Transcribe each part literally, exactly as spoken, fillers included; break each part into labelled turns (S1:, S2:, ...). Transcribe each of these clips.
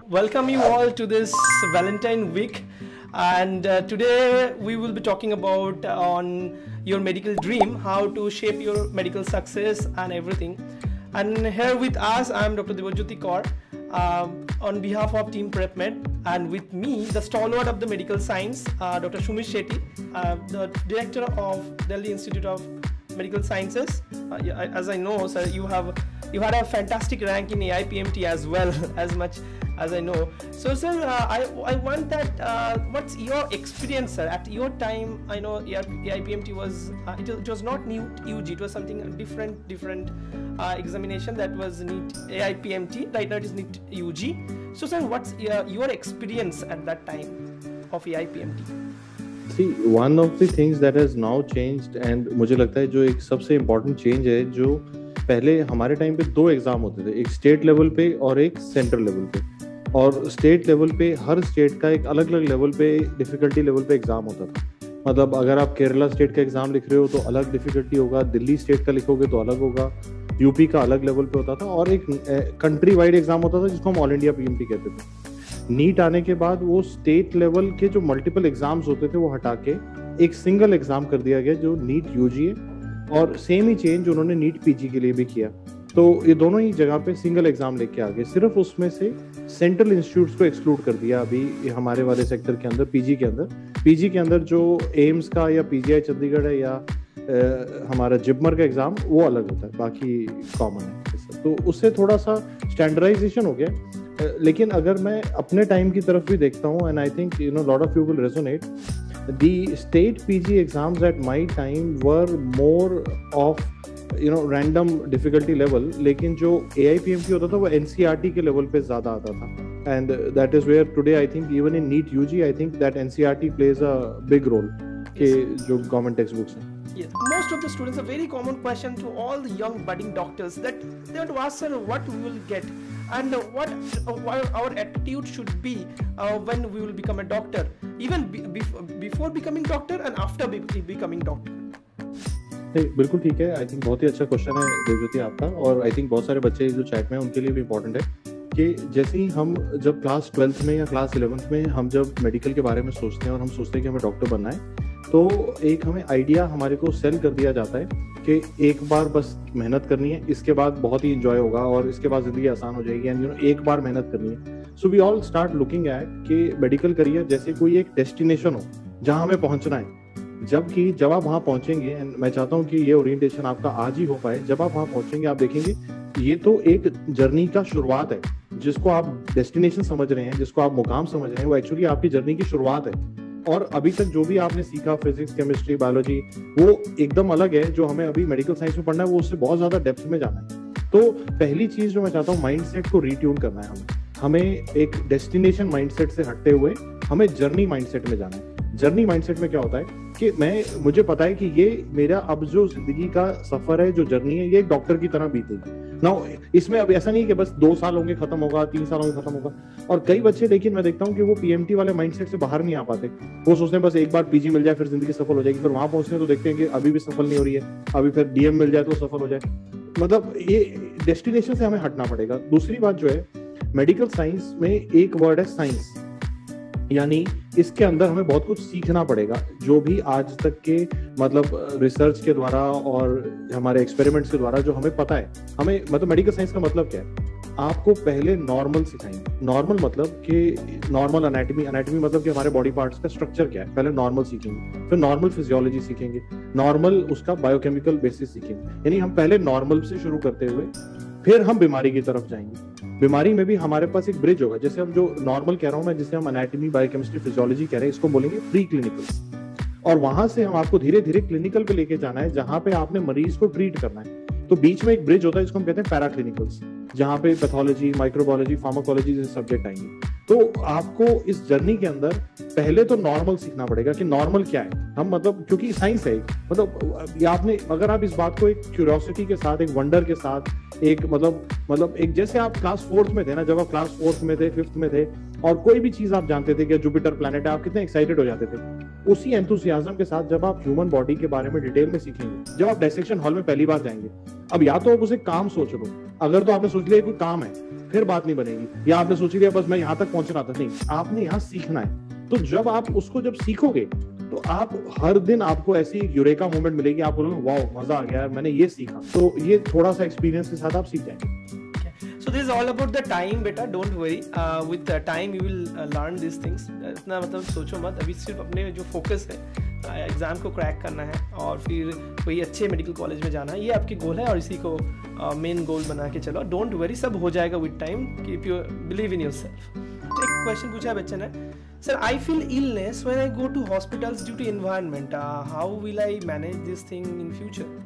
S1: Welcome you all to this Valentine week, and uh, today we will be talking about uh, on your medical dream, how to shape your medical success and everything. And here with us, I am Doctor Debojyoti Kaur uh, on behalf of Team PrepMed, and with me, the stalwart of the medical science, uh, Doctor Shumit Shetty, uh, the director of Delhi Institute of Medical Sciences. Uh, yeah, as I know, sir, you have you had a fantastic rank in A I P M T as well, as much as I know. So, sir, uh, I I want that. Uh, what's your experience, sir? At your time, I know A I P M T was uh, it, it was not NEET U G. It was something different, different uh, examination that was NEET A I P M T. Right now, it is NEET U G. So, sir, what's uh, your experience at that time of A I P M T?
S2: See, one of the things that has now changed, and मुझे लगता है जो एक सबसे important change है, जो पहले हमारे टाइम पे दो एग्जाम होते थे, एक स्टेट लेवल पे और एक सेंट्रल लेवल पे, और स्टेट लेवल पे हर स्टेट का एक अलग अलग लेवल पे डिफिकल्टी लेवल पे एग्जाम होता था. मतलब अगर आप केरला स्टेट का एग्जाम लिख रहे हो तो अलग डिफिकल्टी होगा, दिल्ली स्टेट का लिखोगे तो अलग होगा, यूपी का अलग लेवल पे होता था, और एक कंट्री वाइड एग्जाम होता था जिसको हम ऑल इंडिया पीएमटी कहते थे. नीट आने के बाद वो स्टेट लेवल के जो मल्टीपल एग्जाम्स होते थे वो हटा के एक सिंगल एग्जाम कर दिया गया जो नीट यूजी है, और सेम ही चेंज उन्होंने नीट पीजी के लिए भी किया. तो ये दोनों ही जगह पे सिंगल एग्जाम लेके आ गए. सिर्फ उसमें से सेंट्रल इंस्टीट्यूट्स को एक्सक्लूड कर दिया अभी हमारे वाले सेक्टर के अंदर. पीजी के अंदर पीजी के अंदर जो एम्स का या पीजीआई चंडीगढ़ है या आ, हमारा जिपमर का एग्जाम वो अलग होता है, बाकी कॉमन है. तो उससे थोड़ा सा स्टैंडर्डाइजेशन हो गया. लेकिन अगर मैं अपने टाइम की तरफ भी देखता हूँ, and I think you know lot of people resonate, the state PG exams at my time were more of you know random difficulty level, लेकिन जो एआईपीएमटी होता था वो एनसीईआरटी के लेवल पे ज्यादा आता था. And that is where today I think even in NEET UG I think that NCERT plays a big role के जो गवर्नमेंट टेक्स्ट बुक्स हैं.
S1: Yes, most of the students, a very common question to all the young budding doctors, that they want to ask, sir, what we will get and what, uh, what our attitude should be uh, when we will become a doctor, even be, before, before becoming doctor and after be, becoming doctor.
S2: नहीं, बिल्कुल ठीक है. I think बहुत ही अच्छा question है देवज्योति आपका, और I think बहुत सारे बच्चे जो चैट में हैं उनके लिए भी इम्पोर्टेंट है कि जैसे ही हम जब क्लास ट्वेल्थ में या क्लास इलेवेंथ में हम जब मेडिकल के बारे में सोचते हैं और हम सोचते हैं कि हमें डॉक्टर बनना है, तो एक हमें आइडिया हमारे को सेल कर दिया जाता है कि एक बार बस मेहनत करनी है, इसके बाद बहुत ही एंजॉय होगा और इसके बाद जिंदगी आसान हो जाएगी, एंड यू नो एक बार मेहनत करनी है. So we all start looking at कि मेडिकल करियर जैसे कोई एक डेस्टिनेशन हो जहां हमें पहुंचना है. जबकि जब आप वहां पहुंचेंगे, एंड मैं चाहता हूं कि ये ओरिएंटेशन आपका आज ही हो पाए, जब आप वहां पहुंचेंगे आप देखेंगे ये तो एक जर्नी का शुरुआत है. जिसको आप डेस्टिनेशन समझ रहे हैं, जिसको आप मुकाम समझ रहे हैं, वो एक्चुअली आपकी जर्नी की शुरुआत है. और अभी तक जो भी आपने सीखा फिजिक्स, केमिस्ट्री, बायोलॉजी, वो एकदम अलग है. जो हमें अभी मेडिकल साइंस में पढ़ना है वो उससे बहुत ज्यादा डेप्थ में जाना है. तो पहली चीज जो मैं चाहता हूँ, माइंडसेट को रीट्यून करना है. हमें हमें एक डेस्टिनेशन माइंडसेट से हटते हुए हमें जर्नी माइंडसेट में जाना है. जर्नी माइंडसेट में क्या होता है कि मैं मुझे पता है कि ये मेरा अब जो जिंदगी का सफर है, जो जर्नी है, ये एक डॉक्टर की तरह बीतेगी. ना इसमें अब ऐसा नहीं कि बस दो साल होंगे खत्म होगा, तीन साल होंगे खत्म होगा. और कई बच्चे, लेकिन मैं देखता हूँ कि वो पीएमटी वाले माइंडसेट से बाहर नहीं आ पाते. वो सोचते हैं बस एक बार पीजी मिल जाए फिर जिंदगी सफल हो जाएगी. फिर वहां पहुंचते हैं तो देखते हैं कि अभी भी सफल नहीं हो रही है, अभी फिर डीएम मिल जाए तो सफल हो जाए. मतलब ये डेस्टिनेशन से हमें हटना पड़ेगा. दूसरी बात जो है, मेडिकल साइंस में एक वर्ड है साइंस, यानी इसके अंदर हमें बहुत कुछ सीखना पड़ेगा. जो भी आज तक के मतलब रिसर्च के द्वारा और हमारे एक्सपेरिमेंट्स के द्वारा जो हमें पता है, हमें मतलब मेडिकल साइंस का मतलब क्या है, आपको पहले नॉर्मल सिखाएंगे. नॉर्मल मतलब कि नॉर्मल एनाटॉमी, एनाटॉमी मतलब कि हमारे बॉडी पार्ट्स का स्ट्रक्चर क्या है, पहले नॉर्मल सीखेंगे, फिर नॉर्मल फिजियोलॉजी सीखेंगे, नॉर्मल उसका बायोकेमिकल बेसिस सीखेंगे. यानी हम पहले नॉर्मल से शुरू करते हुए फिर हम बीमारी की तरफ जाएंगे. बीमारी में भी हमारे पास एक ब्रिज होगा. जैसे हम जो नॉर्मल कह रहा हूं मैं, जिसे हम एनाटॉमी, बायोकेमिस्ट्री, फिजियोलॉजी कह रहे हैं, इसको बोलेंगे प्री क्लिनिकल. और वहां से हम आपको धीरे धीरे क्लिनिकल पे लेके जाना है, जहां पे आपने मरीज को ट्रीट करना है. तो बीच में एक ब्रिज होता है जिसको हम कहते हैं पैराक्लिनिकल्स, जहां पे पैथोलॉजी, माइक्रोबायोलॉजी, फार्माकोलॉजी जैसे सब्जेक्ट आएंगे. तो आपको इस जर्नी के अंदर पहले तो नॉर्मल सीखना पड़ेगा कि नॉर्मल क्या है. हम मतलब क्योंकि साइंस है, मतलब ये आपने अगर आप इस बात को एक क्यूरियोसिटी के साथ, एक वंडर के साथ, एक मतलब मतलब एक जैसे आप क्लास फोर्थ में थे ना, जब आप क्लास फोर्थ में थे, फिफ्थ में थे, और कोई भी चीज आप जानते थे कि जुपिटर प्लैनेट है, आप कितने एक्साइटेड हो जाते थे. उसी एंथुसियाज्म के साथ जब आप ह्यूमन बॉडी के बारे में डिटेल में सीखेंगे, जब आप डायसेक्शन हॉल में पहली बार जाएंगे, अब या तो आप उसे काम सोच लो, अगर तो आपने सोच लिया कोई काम है फिर बात नहीं बनेगी, या आपने सोच लिया बस मैं यहाँ तक पहुंचना था, नहीं, आपने यहाँ सीखना है। तो जब आप उसको जब सीखोगे तो आप हर दिन आपको ऐसी यूरेका मोमेंट मिलेगी, आप बोलोगे वाओ मजा आ गया, मैंने ये सीखा। तो ये थोड़ा सा एक्सपीरियंस के साथ आप सीख जाएंगे।
S1: So this is all about the time, बेटा, don't worry. Uh, with the time you will uh, learn these things. इतना मतलब सोचो मत, अभी सिर्फ अपने जो फोकस है एग्जाम को क्रैक करना है और फिर कोई अच्छे मेडिकल कॉलेज में जाना है, ये आपकी गोल है और इसी को मेन uh, गोल बना के चलो। डोंट वरी, सब हो जाएगा with time, keep you believe in yourself. एक क्वेश्चन पूछा है बच्चे ने, sir I feel illness when I go to hospitals due to environment, how will I manage this thing in future?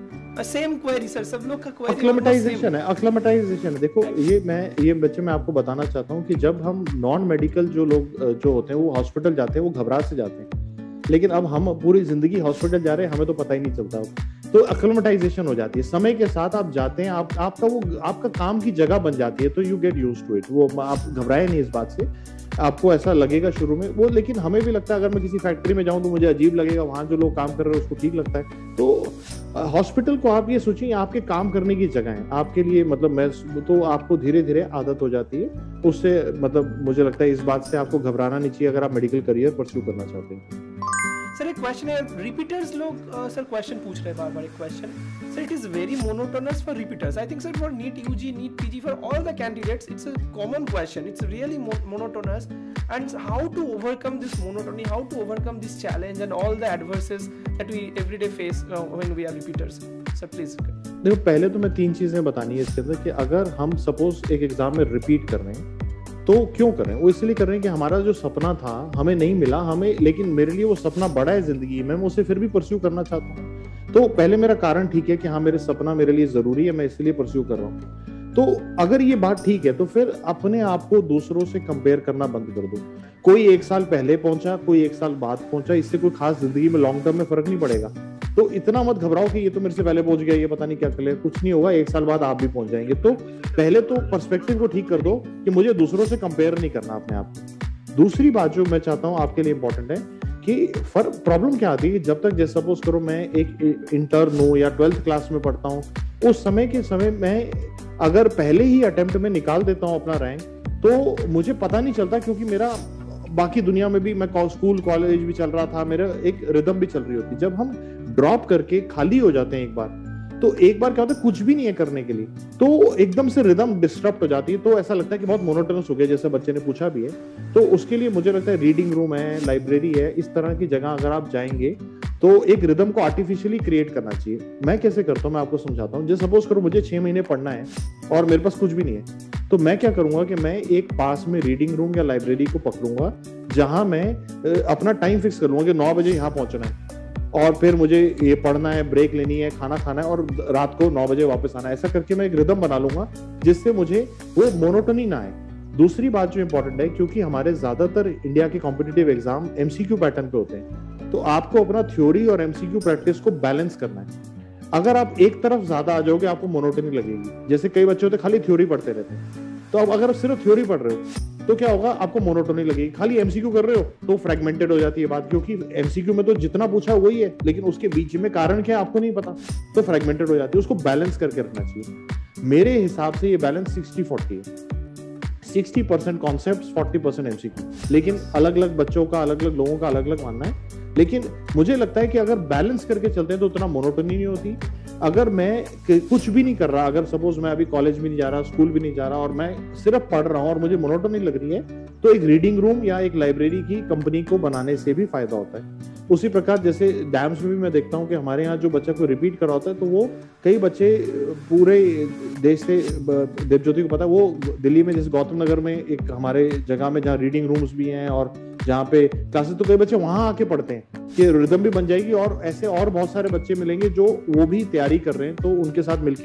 S1: Same query sir, सब लोग का query
S2: अक्लेमेटाइजेशन है। अक्लेमेटाइजेशन है, देखो ये मैं ये बच्चे मैं आपको बताना चाहता हूँ कि जब हम नॉन मेडिकल जो लोग जो होते हैं वो हॉस्पिटल जाते हैं, वो घबराहट से जाते हैं, लेकिन अब हम पूरी जिंदगी हॉस्पिटल जा रहे हैं, हमें तो पता ही नहीं चलता। तो अक्लेमेटाइजेशन हो जाती है, समय के साथ आप जाते हैं, आप आपका वो आपका काम की जगह बन जाती है, तो you get used to it. वो आप घबराए नहीं इस बात से, आपको ऐसा लगेगा शुरू में वो, लेकिन हमें भी लगता है अगर मैं किसी फैक्ट्री में जाऊं तो मुझे अजीब लगेगा, वहां जो लोग काम कर रहे हैं उसको ठीक लगता है। तो हॉस्पिटल को आप ये सोचिए आपके काम करने की जगह है आपके लिए, मतलब मैं तो आपको धीरे धीरे आदत हो जाती है उससे। मतलब मुझे लगता है इस बात से आपको घबराना नहीं चाहिए अगर आप मेडिकल करियर परस्यू करना चाहते हैं।
S1: सर एक क्वेश्चन है, रिपीटर्स लोग सर क्वेश्चन पूछ रहे हैं बार बार। एक question, sir it is very monotonous for repeaters, I think sir for NEET UG, NEET PG, for all the candidates it's a common question, it's really monotonous, and how to overcome this monotony, how to overcome this challenge and all the adversities that we every day face uh, when we are repeaters. Sir please.
S2: देखो पहले तो मैं तीन चीजें बतानी है इसके अंदर कि अगर हम सपोज एक एग्जाम में रिपीट कर रहे हैं तो क्यों कर रहे हैं? वो इसलिए कर रहे हैं कि हमारा जो सपना था हमें नहीं मिला, हमें, लेकिन मेरे लिए वो सपना बड़ा है जिंदगी में, मैं उसे फिर भी परस्यू करना चाहता हूँ। तो पहले मेरा कारण ठीक है कि हाँ मेरे सपना मेरे लिए जरूरी है, मैं इसलिए परस्यू कर रहा हूँ। तो अगर ये बात ठीक है तो फिर अपने आप को दूसरों से कंपेयर करना बंद कर दो। कोई एक साल पहले पहुंचा, कोई एक साल बाद पहुंचा, इससे कोई खास जिंदगी में लॉन्ग टर्म में फर्क नहीं पड़ेगा। तो इतना मत घबराओ कि ये तो मेरे से पहले पहुंच गया, ये पता नहीं क्या कर, कुछ नहीं होगा, एक साल बाद आप भी पहुंच जाएंगे। तो पहले तो पर्सपेक्टिव को ठीक कर दो कि मुझे दूसरों से कंपेयर नहीं करना अपने आप को। दूसरी बात जो मैं चाहता हूँ आपके लिए इंपॉर्टेंट है कि फर्क प्रॉब्लम क्या आती है, जब तक जैसे सपोज करो मैं एक इंटर्न हूँ या ट्वेल्थ क्लास में पढ़ता हूँ, उस समय के समय मैं अगर पहले ही अटेम्प्ट में निकाल देता हूं अपना रैंक तो मुझे पता नहीं चलता, क्योंकि मेरा बाकी दुनिया में भी मैं स्कूल कॉलेज भी चल रहा था, मेरा एक रिदम भी चल रही होती। जब हम ड्रॉप करके खाली हो जाते हैं एक बार, तो एक बार क्या होता है कुछ भी नहीं है करने के लिए, तो एकदम से रिदम डिस्टर्ब हो जाती है, तो ऐसा लगता है कि बहुत मोनोटोनस हो गया, जैसे बच्चे ने पूछा भी है। तो उसके लिए मुझे लगता है रीडिंग रूम है, लाइब्रेरी है, इस तरह की जगह अगर आप जाएंगे तो एक रिदम को आर्टिफिशियली क्रिएट करना चाहिए। मैं कैसे करता हूँ मैं आपको समझाता हूँ। जैसे सपोज करो मुझे छह महीने पढ़ना है और मेरे पास कुछ भी नहीं है, तो मैं क्या करूंगा कि मैं एक पास में रीडिंग रूम या लाइब्रेरी को पकड़ूंगा जहां मैं अपना टाइम फिक्स करूंगा कि नौ बजे यहाँ पहुंचना है और फिर मुझे ये पढ़ना है, ब्रेक लेनी है, खाना खाना है और रात को नौ बजे वापस आना है। ऐसा करके मैं एक रिदम बना लूंगा जिससे मुझे वो मोनोटोनी ना आए। दूसरी बात जो इंपॉर्टेंट है, क्योंकि हमारे ज्यादातर इंडिया के कॉम्पिटिटिव एग्जाम एमसीक्यू पैटर्न पे होते हैं, तो आपको अपना थ्योरी और एमसीक्यू प्रैक्टिस को बैलेंस करना है। अगर आप एक तरफ ज्यादा आ जाओगे आपको मोनोटोनी लगेगी। जैसे कई बच्चे होते खाली थ्योरी पढ़ते रहते हैं, तो अब अगर आप सिर्फ थ्योरी पढ़ रहे हो तो क्या होगा, आपको मोनोटोनी लगेगी। खाली एमसीक्यू कर रहे हो तो फ्रेगमेंटेड हो जाती है बात, क्योंकि एमसीक्यू में तो जितना पूछा वही है, लेकिन उसके बीच में कारण क्या है आपको नहीं पता, तो फ्रेगमेंटेड हो जाती है। उसको बैलेंस करके रखना चाहिए। मेरे हिसाब से ये बैलेंस सिक्सटी फोर्टी है, sixty percent concept, forty percent MCQ. लेकिन अलग अलग बच्चों का, अलग अलग लोगों का अलग अलग मानना है, लेकिन मुझे लगता है कि अगर बैलेंस करके चलते हैं तो उतना मोनोटोनी नहीं होती। अगर मैं कुछ भी नहीं कर रहा, अगर सपोज मैं अभी कॉलेज भी नहीं जा रहा, स्कूल भी नहीं जा रहा और मैं सिर्फ पढ़ रहा हूं और मुझे मोनोटोनी लग रही है, तो एक रीडिंग रूम या एक लाइब्रेरी की कंपनी को बनाने से भी फायदा होता है। उसी प्रकार जैसे डैम्स में भी मैं देखता हूँ कि हमारे यहाँ जो बच्चा को रिपीट करा होता है, तो वो कई बच्चे पूरे देश से, देवज्योति को पता है, वो दिल्ली में जैसे गौतम नगर में एक हमारे जगह में जहाँ रीडिंग रूम्स भी हैं और जहाँ पे क्लासेस, तो कई बच्चे वहां आके पढ़ते हैं कि रिदम भी बन जाएगी। और ऐसे और बहुत सारे बच्चे मिलेंगे जो वो भी तैयारी कर रहे हैं, तो उनके साथ मिलके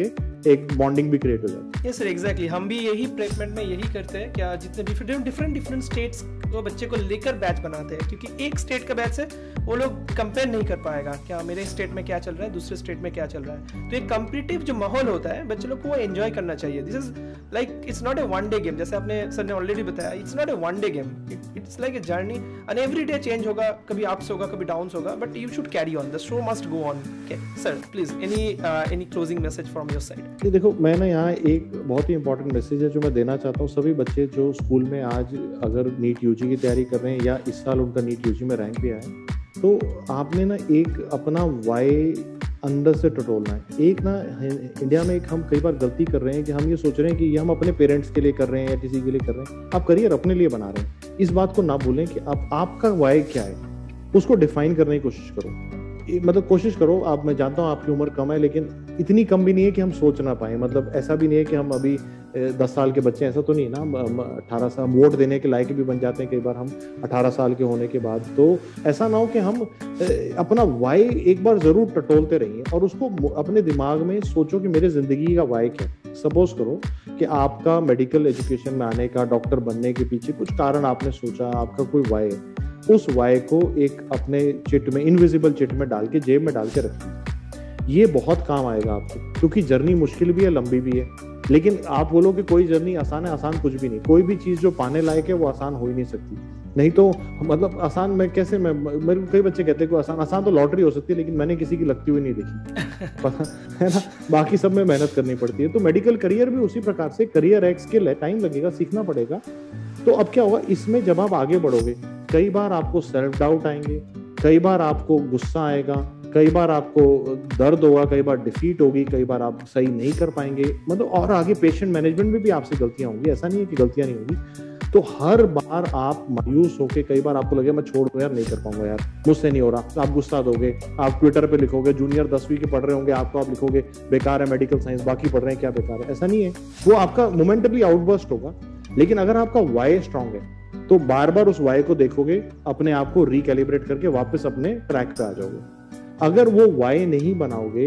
S2: एक बॉन्डिंग भी क्रिएट हो जाती है।
S1: यस सर, एग्जैक्टली हम भी यही प्लेसमेंट में यही करते हैं, क्या जितने डिफरेंट डिफरेंट डिफरेंट स्टेट्स को बच्चे को लेकर बैच बनाते हैं, क्योंकि एक स्टेट का बैच से वो लोग कंपेयर नहीं कर पाएगा क्या मेरे स्टेट में क्या चल रहा है, दूसरे स्टेट में क्या चल रहा है। तो एक कॉम्पिटिटिव जो माहौल होता है बच्चे लोग को वो एंजॉय करना चाहिए। This is like it's not a one day game, जैसे आपने सर ने ऑलरेडी बताया, it's not a one day game, it's like a journey and every day change होगा, कभी अप्स होगा कभी डाउन्स होगा, but you should carry on, the show must go on. Okay sir, please any any closing message from your side.
S2: ये देखो, मैं ना यहाँ एक बहुत ही इंपॉर्टेंट मैसेज है जो मैं देना चाहता हूँ सभी बच्चे जो स्कूल में आज अगर नीट यूजी की तैयारी कर रहे हैं या इस साल उनका नीट यूजी में रैंक भी आया है, तो आपने ना एक अपना वाई अंदर से टटोलना है। एक ना इंडिया में एक हम कई बार गलती कर रहे हैं कि हम ये सोच रहे हैं कि ये हम अपने पेरेंट्स के लिए कर रहे हैं या किसी के लिए कर रहे हैं। आप करियर अपने लिए बना रहे हैं, इस बात को ना भूलें कि आप आपका वाई क्या है, उसको डिफाइन करने की कोशिश करो। मतलब कोशिश करो, आप, मैं जानता हूँ आपकी उम्र कम है, लेकिन इतनी कम भी नहीं है कि हम सोच ना पाए। मतलब ऐसा भी नहीं है कि हम अभी दस साल के बच्चे, ऐसा तो नहीं ना, अठारह साल वोट देने के लायक भी बन जाते हैं कई बार हम अठारह साल के होने के बाद। तो ऐसा ना हो कि हम अपना वाई एक बार जरूर टटोलते रहिए और उसको अपने दिमाग में सोचो कि मेरे जिंदगी का वाई क्या है। सपोज करो कि आपका मेडिकल एजुकेशन में आने का, डॉक्टर बनने के पीछे कुछ कारण आपने सोचा, आपका कोई वाई है, उस वाई को एक अपने चिट में, इनविजिबल चिट में डाल के, जेब में डाल के रखिए। ये बहुत काम आएगा आपको, क्योंकि जर्नी मुश्किल भी है, लंबी भी है। लेकिन आप बोलो कि कोई जर्नी आसान है, आसान कुछ भी नहीं। कोई भी चीज जो पाने लायक है वो आसान हो ही नहीं सकती। नहीं तो मतलब आसान मैं कैसे, मैं मेरे कई बच्चे कहते हैं कि आसान आसान तो लॉटरी हो सकती है, लेकिन मैंने किसी की लगती हुई नहीं देखी है ना। बाकी सब में मेहनत करनी पड़ती है। तो मेडिकल करियर भी उसी प्रकार से करियर एक स्किल है, टाइम लगेगा, सीखना पड़ेगा। तो अब क्या होगा इसमें, जब आप आगे बढ़ोगे, कई बार आपको सेल्फ डाउट आएंगे, कई बार आपको गुस्सा आएगा, कई बार आपको दर्द होगा, कई बार डिफीट होगी, कई बार आप सही नहीं कर पाएंगे, मतलब और आगे पेशेंट मैनेजमेंट में भी आपसे गलतियां होंगी। ऐसा नहीं है कि गलतियां नहीं होंगी। तो हर बार आप मायूस होके, कई बार आपको लगे मैं छोड़ दूं यार, नहीं कर पाऊंगा यार, मुझसे नहीं हो रहा, आप गुस्सा दोगे, आप ट्विटर पे लिखोगे, जूनियर दसवीं के पढ़ रहे होंगे आपको, आप लिखोगे बेकार है मेडिकल साइंस, बाकी पढ़ रहे हैं क्या बेकार है। ऐसा नहीं है, वो आपका मोमेंटली आउटबर्स्ट होगा। लेकिन अगर आपका वाई स्ट्रांग है तो बार बार उस वाई को देखोगे, अपने आप को रिकैलिब्रेट करके वापस अपने ट्रैक पे आ जाओगे। अगर वो वाई नहीं बनाओगे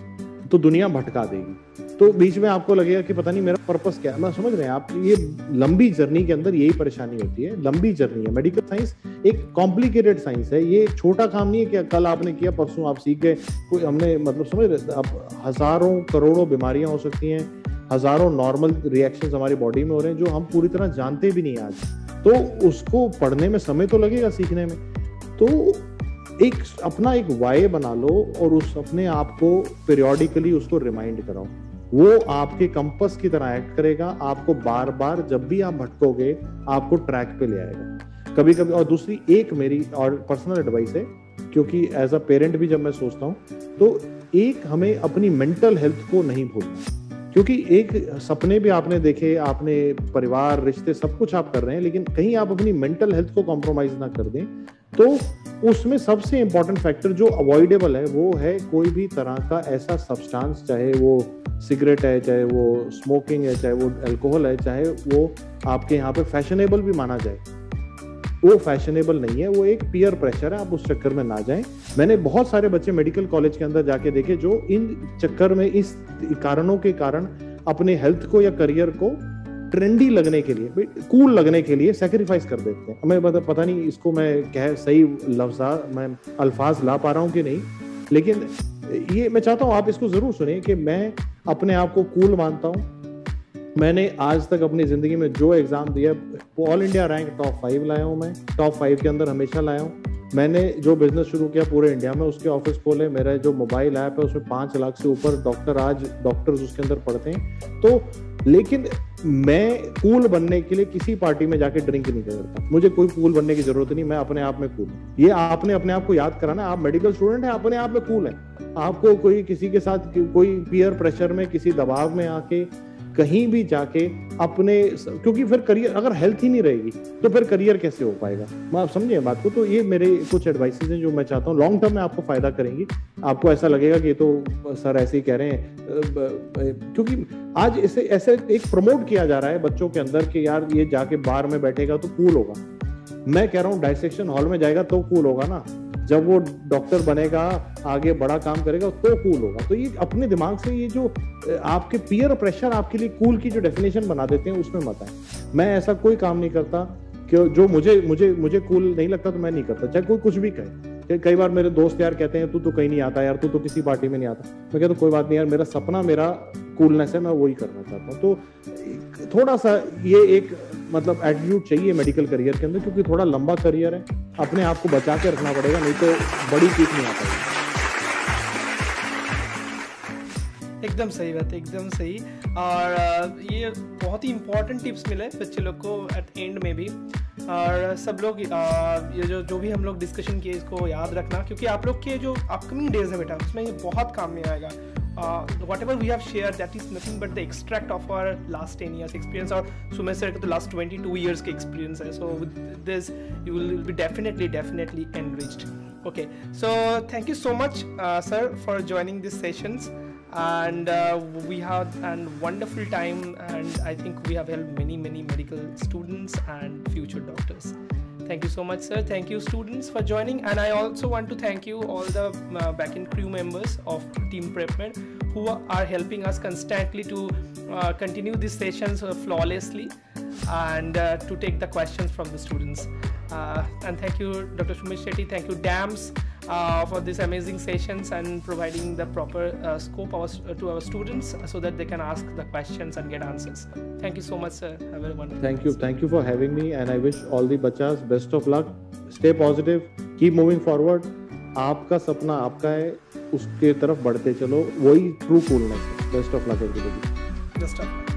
S2: तो दुनिया भटका देगी। तो बीच में आपको लगेगा कि पता नहीं मेरा पर्पस क्या है। मैं समझ रहे हैं आप, ये लंबी जर्नी के अंदर यही परेशानी होती है। लंबी जर्नी है, मेडिकल साइंस एक कॉम्प्लिकेटेड साइंस है। ये छोटा काम नहीं है कि कल आपने किया परसों आप सीख गए। कोई हमने मतलब समझ रहे, अब हजारों करोड़ों बीमारियां हो सकती हैं, हजारों नॉर्मल रिएक्शंस हमारी बॉडी में हो रहे हैं जो हम पूरी तरह जानते भी नहीं आज। तो उसको पढ़ने में समय तो लगेगा, सीखने में। तो एक अपना एक वाई बना लो और उस अपने आप को पीरियोडिकली उसको रिमाइंड कराओ। वो आपके कंपस की तरह एक्ट करेगा, आपको बार बार जब भी आप भटकोगे आपको ट्रैक पे ले आएगा कभी कभी। और दूसरी एक मेरी और पर्सनल एडवाइस है, क्योंकि एज अ पेरेंट भी जब मैं सोचता हूँ तो एक हमें अपनी मेंटल हेल्थ को नहीं भूलना। क्योंकि एक सपने भी आपने देखे, आपने परिवार, रिश्ते, सब कुछ आप कर रहे हैं, लेकिन कहीं आप अपनी मेंटल हेल्थ को कॉम्प्रोमाइज ना कर दें। तो उसमें सबसे इंपॉर्टेंट फैक्टर जो अवॉइडेबल है वो है कोई भी तरह का ऐसा सब्सटेंस, चाहे वो सिगरेट है, चाहे वो स्मोकिंग है, चाहे वो अल्कोहल है, चाहे वो आपके यहाँ पे फैशनेबल भी माना जाए, वो फैशनेबल नहीं है, वो एक पीयर प्रेशर है। आप उस चक्कर में ना जाएं। मैंने बहुत सारे बच्चे मेडिकल कॉलेज के अंदर जाके देखे जो इन चक्कर में, इस कारणों के कारण अपने हेल्थ को या करियर को ट्रेंडी लगने के लिए, कूल लगने के लिए सैक्रिफाइस कर देते हैं। हमें पता नहीं इसको मैं कह सही लफ्जा मैं अल्फाज ला पा रहा हूँ कि नहीं, लेकिन ये मैं चाहता हूँ आप इसको जरूर सुनिए कि मैं अपने आप को कूल मानता हूँ। मैंने आज तक अपनी जिंदगी में जो एग्जाम दिया, all India rank top five लाया हूँ, मैं टॉप फाइव के अंदर हमेशा लाया हूँ। मैंने जो बिजनेस शुरू किया पूरे इंडिया में उसके ऑफिस खोले। मेरा जो मोबाइल ऐप है उसमें पांच लाख से ऊपर डॉक्टर आज डॉक्टर्स उसके अंदर पढ़ते हैं। तो लेकिन मैं कूल बनने के लिए किसी पार्टी में जाके ड्रिंक नहीं करता। मुझे कोई कूल बनने की जरूरत नहीं, मैं अपने आप में कूल हूँ। ये आपने अपने आप को याद कराना। आप मेडिकल स्टूडेंट हैं, अपने आप में कूल है। आपको कोई किसी के साथ कोई पीयर प्रेशर में, किसी दबाव में आके कहीं भी जाके अपने, क्योंकि फिर करियर, अगर हेल्थ ही नहीं रहेगी तो फिर करियर कैसे हो पाएगा। मैं आप समझिए बात को। तो ये मेरे कुछ एडवाइसेस हैं जो मैं चाहता हूँ लॉन्ग टर्म में आपको फायदा करेंगी। आपको ऐसा लगेगा कि ये तो सर ऐसे ही कह रहे हैं, क्योंकि आज इसे ऐसे एक प्रमोट किया जा रहा है बच्चों के अंदर कि यार ये जाके बार में बैठेगा तो कूल होगा। मैं कह रहा हूँ डाइसेक्शन हॉल में जाएगा तो कूल होगा ना। जब वो डॉक्टर बनेगा, आगे बड़ा काम करेगा तो कूल होगा। तो ये अपने दिमाग से ये जो आपके पीयर प्रेशर आपके लिए कूल की जो डेफिनेशन बना देते हैं उसमें मत आए। मैं ऐसा कोई काम नहीं करता कि जो मुझे मुझे मुझे कूल नहीं लगता तो मैं नहीं करता, चाहे कोई कुछ भी कहे। कई बार मेरे दोस्त यार कहते हैं तू तो कहीं नहीं आता यार, तू तो किसी पार्टी में नहीं आता। मैं कहता कोई बात नहीं यार, मेरा सपना मेरा कूलनेस है, मैं वही करना चाहता हूँ। तो थोड़ा सा ये एक मतलब एटीट्यूड चाहिए मेडिकल करियर के अंदर, क्योंकि थोड़ा लंबा करियर है, अपने आप को बचा के रखना पड़ेगा, नहीं तो बड़ी चीज नहीं आ पाएगी।
S1: एकदम सही बात है, एकदम सही। और ये बहुत ही इंपॉर्टेंट टिप्स मिले बच्चे लोग को एट एंड में भी। और सब लोग ये जो जो भी हम लोग डिस्कशन किए इसको याद रखना, क्योंकि आप लोग के जो अपकमिंग डेज है बेटा उसमें ये बहुत काम में आएगा। Uh, whatever we have shared, that is nothing but the extract of our last ten years experience, or Sumesh said the last twenty-two years के experience है. So with this you will be definitely definitely enriched. Okay, so thank you so much uh, sir for joining these sessions, and uh, we had a wonderful time, and I think we have helped many many medical students and future doctors. Thank you so much sir. Thank you students for joining, and I also want to thank you all the uh, back-end crew members of Team PrepMed who are helping us constantly to uh, continue these sessions uh, flawlessly, and uh, to take the questions from the students. Uh, and thank you Doctor Sumesh Shetty, thank you D A M S uh, for these amazing sessions and providing the proper uh, scope our, uh, to our students so that they can ask the questions and get answers. Thank you so much sir. Have a wonderful
S2: Thank you. Thank you for having me, and I wish all the bachas best of luck. Stay positive, keep moving forward. आपका सपना आपका है, उसके तरफ बढ़ते चलो, वही true coolness है। Best of luck everybody.
S1: Best of luck.